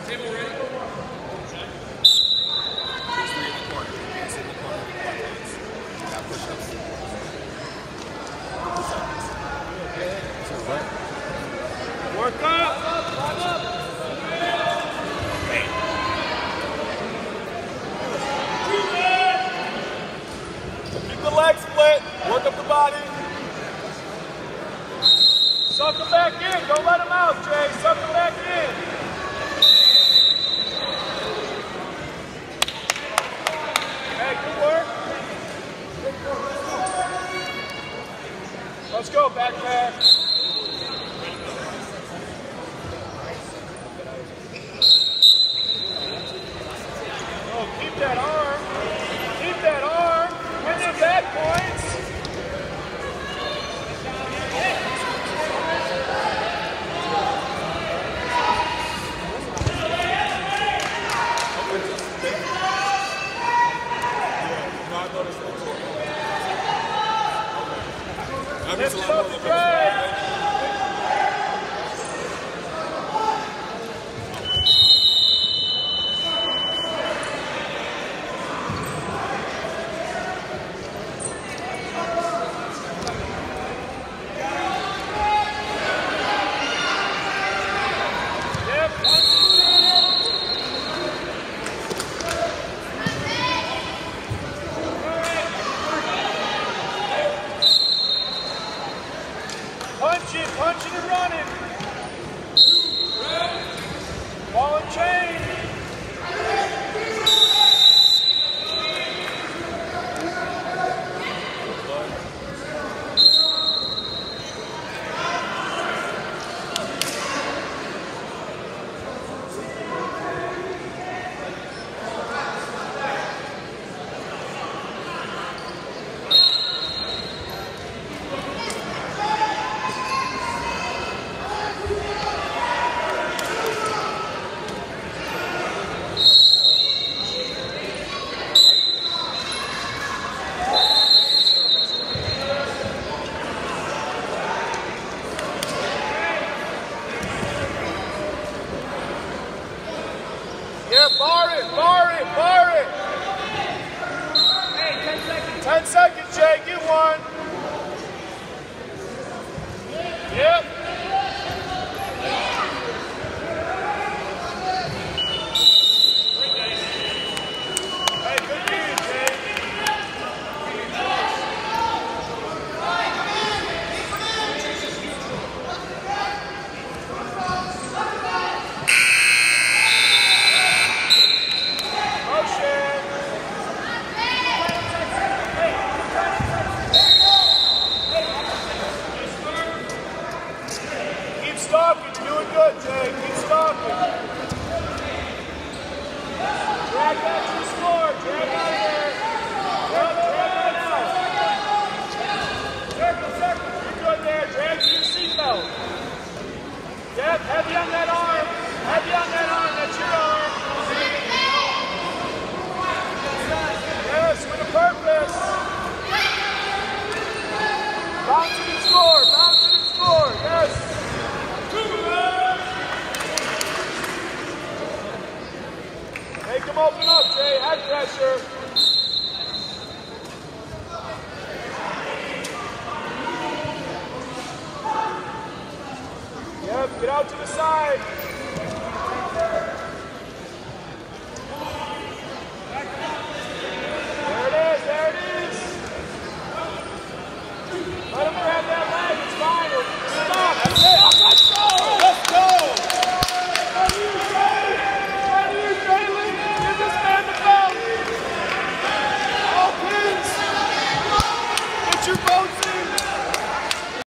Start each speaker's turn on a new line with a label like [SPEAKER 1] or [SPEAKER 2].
[SPEAKER 1] Work up! Keep the leg split. Work up the body. Suck him back in. Don't let him out, Jay. Suck him back in. Hey, good work. Let's go, backpack. Keep that arm. Keep that arm. Win them back points. Lift it up and drag. Punching and running. Ball and chain. Yeah, bar it, bar it, bar it. Hey, 10 seconds. 10 seconds, Jay. Get one. Yep. Hey, good game, Jay. Stalking, you're doing good, Jay. Keep stalking. Drag back to the score. Drag out of there. Yep, drag right out. Circle, circle. You're good there. Drag to your seatbelt. Yep, heavy on that arm. Heavy on that arm. That's your arm. Yes, with a purpose. Bounce to the score. Bounce to the score. Yes. Make them open up, Jay. Head pressure. Yep, get out to the side.